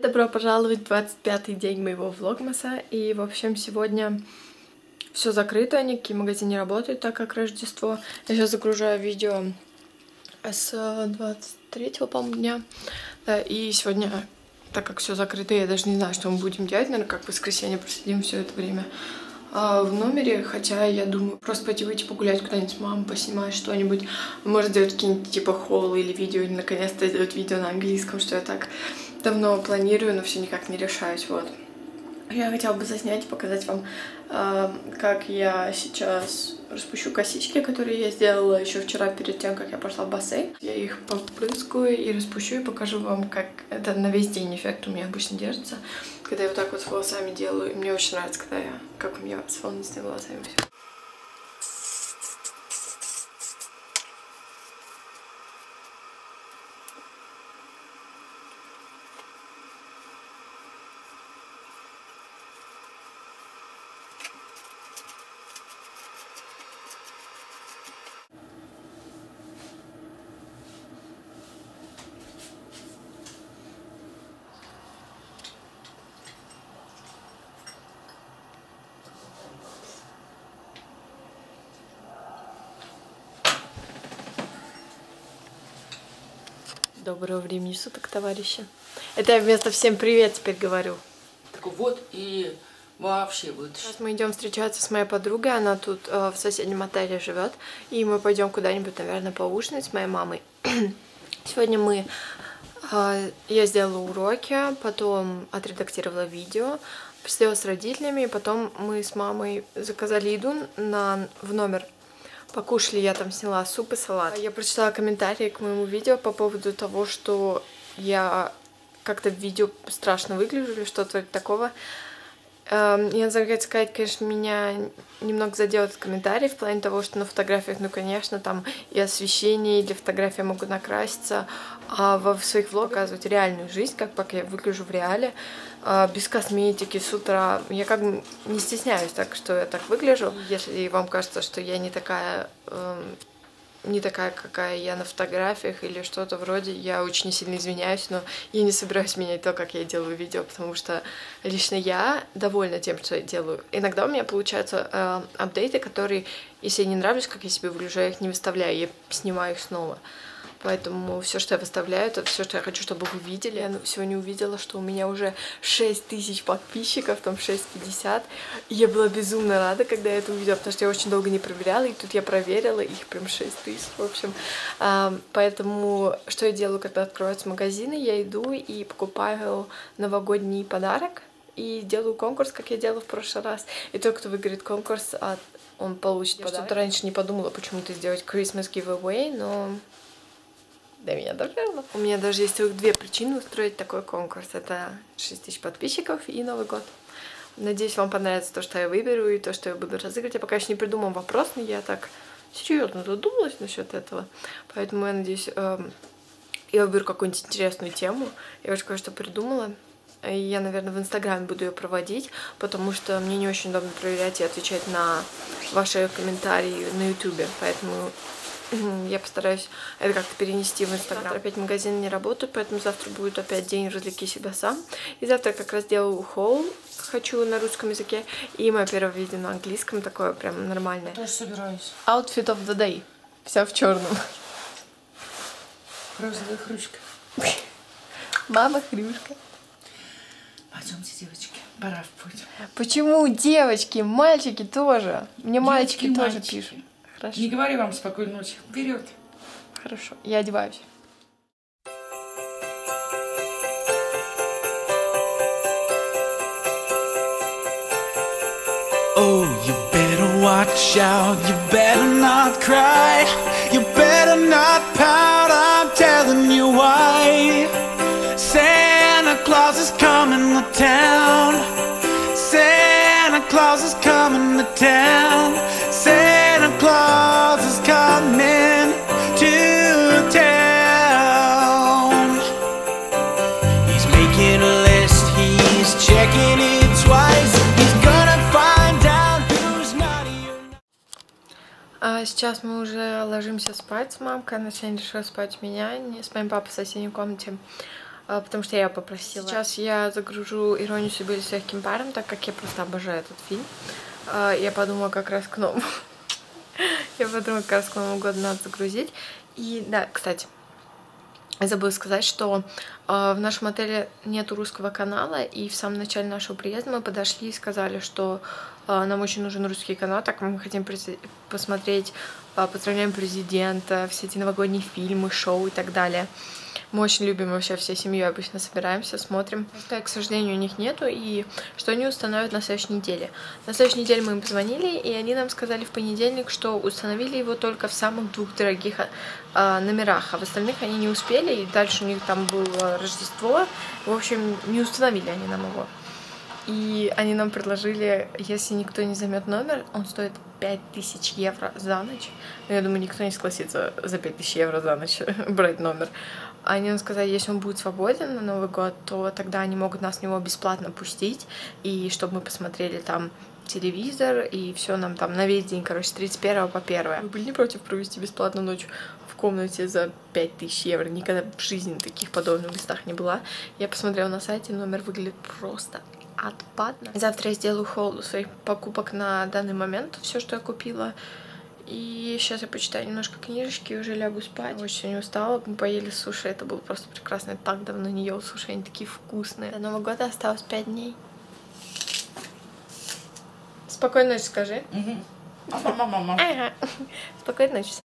Добро пожаловать в 25-й день моего влогмаса. И, в общем, сегодня все закрыто, никакие магазины не работают, так как Рождество. Я сейчас загружаю видео с 23-го, по-моему, дня. Да, и сегодня, так как все закрыто, я даже не знаю, что мы будем делать. Наверное, как в воскресенье просидим все это время в номере. Хотя я думаю, просто пойти выйти погулять куда-нибудь с мамой, поснимать что-нибудь. Может, сделать какие-нибудь типа холлы или видео, или наконец-то сделать видео на английском, что я так давно планирую, но все никак не решаюсь. Вот. Я хотела бы заснять и показать вам, как я сейчас распущу косички, которые я сделала еще вчера перед тем, как я пошла в бассейн. Я их попрыскаю и распущу, и покажу вам, как это на весь день эффект у меня обычно держится, когда я вот так вот с волосами делаю. И мне очень нравится, когда я, как у меня с волнистыми волосами все. Доброго времени суток, товарищи. Это я вместо «всем привет» теперь говорю. Так вот и вообще вот. Сейчас мы идем встречаться с моей подругой, она тут в соседнем отеле живет, и мы пойдем куда-нибудь, наверное, поужинать с моей мамой. Сегодня я сделала уроки, потом отредактировала видео, посидела с родителями, и потом мы с мамой заказали еду в номер. Покушали, я там сняла суп и салат. Я прочитала комментарии к моему видео по поводу того, что я как-то в видео страшно выгляжу или что-то такого. Я не знаю, как сказать, конечно, меня немного задел этот комментарий в плане того, что на фотографиях, ну, конечно, там и освещение, и для фотографии я могу накраситься, а в своих влогах показывать реальную жизнь, как я выгляжу в реале, без косметики, с утра. Я как бы не стесняюсь так, что я так выгляжу. Если вам кажется, что я не такая, какая я на фотографиях или что-то вроде, я очень сильно извиняюсь, но я не собираюсь менять то, как я делаю видео, потому что лично я довольна тем, что я делаю. Иногда у меня получаются апдейты, которые, если я не нравлюсь, как я себе выгляжу, я их не выставляю, я снимаю их снова. Поэтому все, что я выставляю, это все, что я хочу, чтобы вы видели. Я сегодня увидела, что у меня уже 6000 подписчиков, там 650. И я была безумно рада, когда я это увидела, потому что я очень долго не проверяла, и тут я проверила, их прям 6000, в общем. Поэтому что я делаю, когда открываются магазины? Я иду и покупаю новогодний подарок и делаю конкурс, как я делала в прошлый раз. И тот, кто выиграет конкурс, он получит подарок. Я что-то раньше не подумала почему-то сделать Christmas giveaway, но до меня дошло. У меня даже есть две причины устроить такой конкурс. Это 6000 подписчиков и Новый год. Надеюсь, вам понравится то, что я выберу, и то, что я буду разыгрывать. Я пока еще не придумала вопрос, но я так серьезно задумалась насчет этого. Поэтому я надеюсь, я выберу какую-нибудь интересную тему. Я уже кое-что придумала. И я, наверное, в Инстаграме буду ее проводить, потому что мне не очень удобно проверять и отвечать на ваши комментарии на Ютубе. Поэтому я постараюсь это как-то перенести в Инстаграм. Завтра опять магазины не работают, поэтому завтра будет опять день «Развлеки себя сам». И завтра я как раз делаю холл, хочу на русском языке, и мое первое видео на английском, такое прям нормальное. Тоже собираюсь. Outfit of the day. Вся в черном. Розовая хрюшка. Мама хрюшка. Пойдемте, девочки, пора в путь. Почему девочки, мальчики тоже? Мне Девочки, мальчики тоже мальчики. пишут. Хорошо. Не говори вам спокойной ночи. Вперед. Хорошо, я одеваюсь. Oh, you better watch out, you better not cry, you better not pout, I'm telling you why. Santa Claus is coming to town, Santa Claus is coming to town, Santa Claus is coming to town. He's making a list, he's checking it twice, he's gonna find out who's naughty or not. Сейчас мы уже ложимся спать с мамкой, она сегодня решила спать у меня, не с моим папой в соседней комнате. потому что я попросила. Сейчас я загружу «Иронию судьбы» или «С легким паром», так как я просто обожаю этот фильм. Я подумала, как раз к Новому. Я подумала, как раз к Новому году надо загрузить. И да, кстати, забыла сказать, что в нашем отеле нету русского канала, и в самом начале нашего приезда мы подошли и сказали, что нам очень нужен русский канал, так как мы хотим посмотреть «Поздравляем президента», все эти новогодние фильмы, шоу и так далее. Мы очень любим вообще всей семьей, обычно собираемся, смотрим. Просто, к сожалению, у них нету, и что они установят на следующей неделе. На следующей неделе мы им позвонили, и они нам сказали в понедельник, что установили его только в самых 2 дорогих номерах, а в остальных они не успели, и дальше у них там было Рождество. В общем, не установили они нам его. И они нам предложили, если никто не займет номер, он стоит 5000 евро за ночь. Но я думаю, никто не согласится за 5000 евро за ночь брать номер. Они нам сказали, если он будет свободен на Новый год, то тогда они могут нас в него бесплатно пустить, и чтобы мы посмотрели там телевизор, и все нам там на весь день, короче, с 31 по 1. Вы были не против провести бесплатную ночь в комнате за 5000 евро? Никогда в жизни на таких подобных местах не была. Я посмотрела на сайте, номер выглядит просто отпадно. Завтра я сделаю холл своих покупок на данный момент, все, что я купила. И сейчас я почитаю немножко книжечки и уже лягу спать. Очень сегодня устала, мы поели суши, это было просто прекрасно. Я так давно не ела суши, они такие вкусные. До Нового года осталось 5 дней. Спокойной ночи скажи. Мама. Ага. Спокойной ночи.